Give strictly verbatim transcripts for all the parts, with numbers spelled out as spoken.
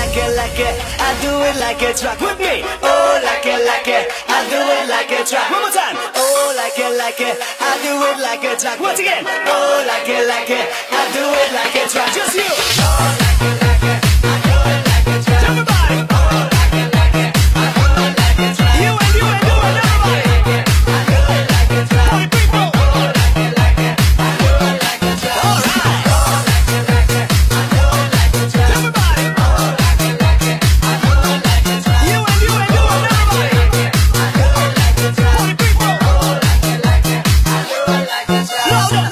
like it, like it, I do it like it's rock with me. Oh, like it, like it, I do it like it's rock. One more time. Oh, like it, like it, I do it like it's rock. Once again. Oh, like it, like it, I do it like it's rock. Just you. Oh, like it, like it, I do it like it's rock. Everybody. Oh, like it, like it, I do it like it's rock. You and you and you and everybody. I do it like it's rock. Party people. Oh, like it, like it, I do it like it's rock. All right. Oh, like it, like it, I do it like it's rock. Everybody. Oh, like it, like it, I do it like it's rock. You and you and you and everybody. I do it like it's rock. Party people. Oh, like it, like it, I do it like it's rock. Louder.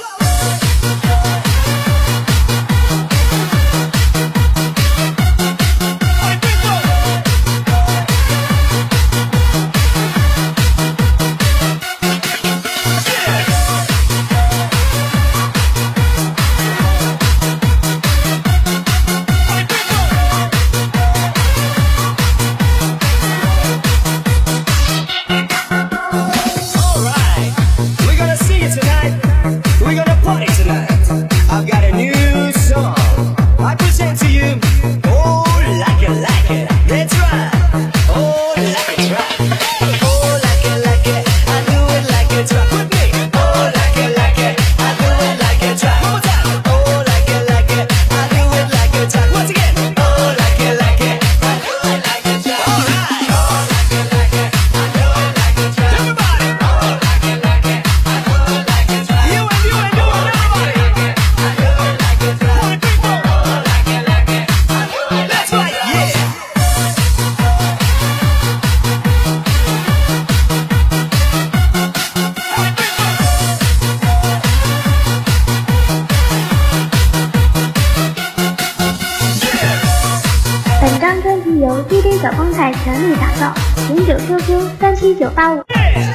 D J 小光彩全力打造，零九 Q Q 三七九八五。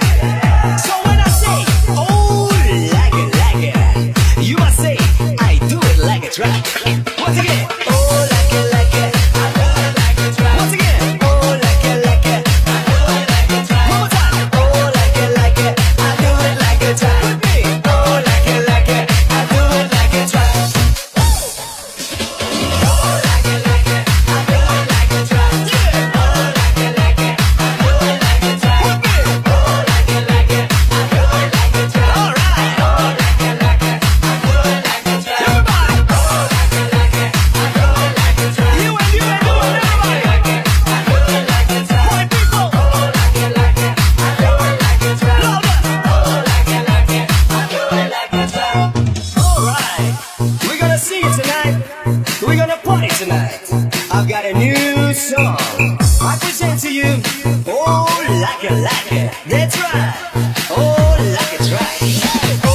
I've got a new song I present to you. Oh, like it, like it, that's right. Oh, like it's right.